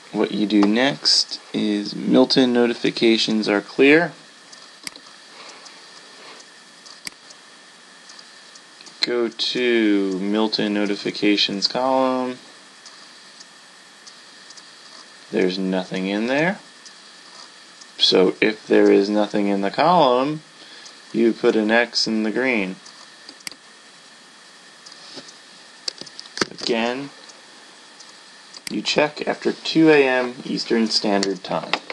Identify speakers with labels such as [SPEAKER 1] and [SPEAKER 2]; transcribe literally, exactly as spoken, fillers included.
[SPEAKER 1] what you do next is Milton notifications are clear. Go to Milton notifications column. There's nothing in there. So if there is nothing in the column, you put an X in the green. Again, you check after two A M Eastern Standard Time.